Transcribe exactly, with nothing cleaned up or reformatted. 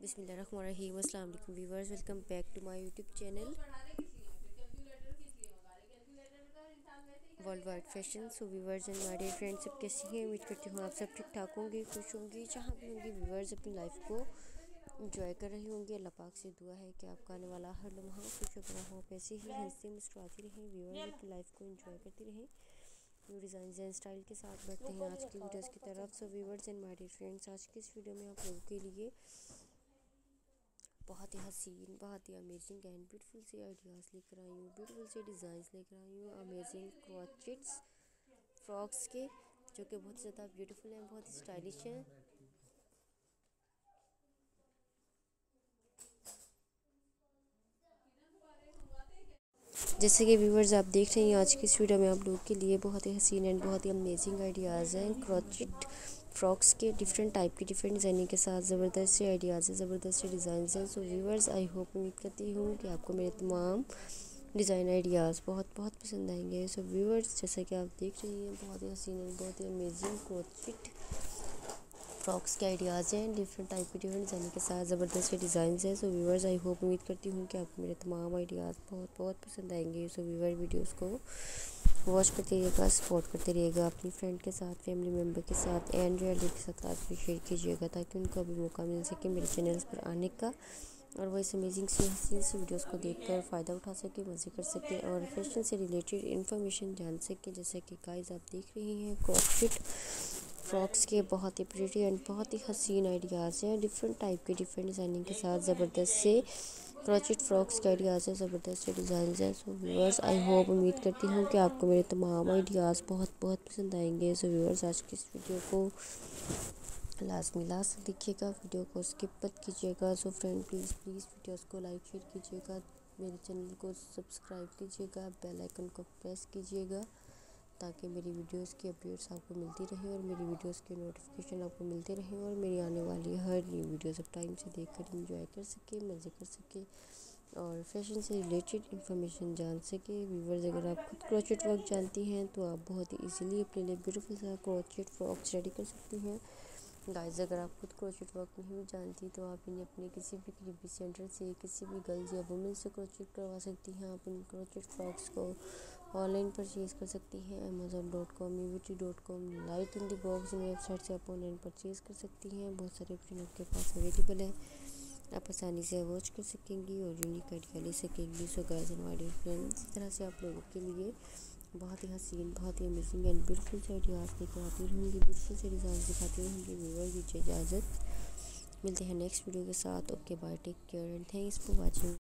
बिस्मिल्लाहिर्रहमानिर्रहीम। अस्सलाम वालेकुम viewers, welcome back to my YouTube channel world wide fashion. So viewers and my dear friends, सब कैसी हैं? उम्मीद करती हूँ आप सब ठीक ठाक होंगे, खुश होंगे, जहाँ भी होंगे। व्यूअर्स अपनी लाइफ को एंजॉय कर रहे होंगे। अल्लाह पाक से दुआ है कि आपका आने वाला हर लम्हा खुश बना हो, पैसे ही हंसते मुस्कुराती रहें। व्यूअर्स अपनी लाइफ को एंजॉय करती रहें, न्यू डिज़ाइन एंड स्टाइल के साथ बढ़ते हैं आज की वीडियोस की तरफ। So viewers and my dear friends, आज की इस वीडियो में आप लोगों के लिए बहुत ही हसीन, बहुत ही अमेजिंग एंड ब्यूटीफुल से आइडियाज़ लेकर आई हूँ, ब्यूटीफुल से डिज़ाइंस लेकर आई हूँ अमेजिंग क्रॉचेट्स फ्रॉक्स के, जो कि बहुत ज़्यादा ब्यूटीफुल हैं, बहुत ही स्टाइलिश हैं। जैसे कि व्यूवर्स आप देख रहे हैं, आज की इस वीडियो में आप लोगों के लिए बहुत ही हसीन एंड बहुत ही अमेजिंग आइडियाज़ हैं क्रॉचेट फ्रॉक्स के, डिफरेंट टाइप के डिफरेंट डिज़ाइनिंग के साथ ज़बरदस्त से आइडियाज़ हैं, ज़बरदस्त से डिज़ाइन हैं। सो व्यूवर्स, आई होप, उम्मीद करती हूँ कि आपको मेरे तमाम डिज़ाइन आइडियाज़ बहुत बहुत पसंद आएंगे। सो व्यूवर्स, जैसा कि आप देख रही हैं, बहुत ही हसीन एंड बहुत ही अमेजिंग क्रॉचेट फ्रॉक्स के आइडियाज़ हैं, डिफरेंट टाइप के डिफरेंट डिज़ाइन के साथ ज़बरदस्त से डिज़ाइन हैं। सो व्यूवर्स, आई होप, उम्मीद करती हूँ कि आपको मेरे तमाम आइडियाज़ बहुत बहुत पसंद आएंगे। सो व्यूवर, वीडियोस को वॉच करते रहिएगा, सपोर्ट करते रहिएगा, अपनी फ्रेंड के साथ, फैमिली मेम्बर के साथ एंड रिलेटिव के साथ आप भी शेयर कीजिएगा, ताकि उनको भी मौका मिल सके मेरे चैनल्स पर आने का, और वो इस अमेजिंग सी हसीन सी वीडियोस को देखकर फ़ायदा उठा सके, मज़े कर सके और फैशन से रिलेटेड इन्फॉर्मेशन जान सके। जैसे कि गाइस आप देख रही हैं, क्रॉचेट फ्रॉक्स के बहुत ही प्रिटी एंड बहुत ही हसीन आइडियाज़ हैं, डिफरेंट टाइप के डिफरेंट डिज़ाइनिंग के साथ ज़बरदस्त से क्रॉचेट फ्रॉक्स के आइडियाज़ हैं, ज़बरदस्त से डिज़ाइन हैं। सो व्यूअर्स, आई होप, उम्मीद करती हूँ कि आपको मेरे तमाम आइडियाज़ बहुत बहुत पसंद आएंगे। सो व्यूअर्स, आज की इस वीडियो को लाजमी लास्ट देखिएगा, वीडियो को स्किप मत कीजिएगा। So friend, please please videos को लाइक शेयर कीजिएगा, मेरे चैनल को सब्सक्राइब कीजिएगा, बेल आइकन को प्रेस कीजिएगा, ताकि मेरी वीडियोस की अपडेट्स आपको मिलती रहे और मेरी वीडियोस के नोटिफिकेशन आपको मिलते रहें, और मेरी आने वाली हर न्यू वीडियोस आप टाइम से देखकर एंजॉय कर सके, मज़े कर सके और फैशन से रिलेटेड इन्फॉर्मेशन जान सके। व्यूवर्स, अगर आप खुद क्रोचेट वर्क जानती हैं तो आप बहुत ही इजीली अपने लिए ब्यूटीफुल सा क्रोचेट फ्रॉक्स रेडी कर सकती हैं। गाइस, अगर आप खुद क्रोचेट वर्क नहीं भी जानती तो आप इन्हें अपने किसी भी करीबी सेंटर से, किसी भी गर्ल्स या वुमेन से क्रोचेट करवा सकती हैं। आप इन क्रोचेट फ्रॉक्स को ऑनलाइन परचेज़ कर सकती हैं, Amazon dot com, UT dot com, light in the box website से आप ऑनलाइन परचेज़ कर सकती हैं। बहुत सारे प्रिंट आपके पास अवेलेबल है, आप आसानी से वॉच कर सकेंगी और यूनिक आइडिया ले सकेंगी। So guys and my dear friends, इस तरह से आप लोगों के लिए बहुत ही हसीन, बहुत ही अमेजिंग एंड ब्यूटीफुल से आइडियाज़ लेकर आती रहूँगी, ब्यूटीफुल से डिज़ाइन दिखाती रहूँगी। व्यूअर, दीजिए इजाज़त, मिलते हैं नेक्स्ट वीडियो के साथ। Okay bye, take care and thanks for watching.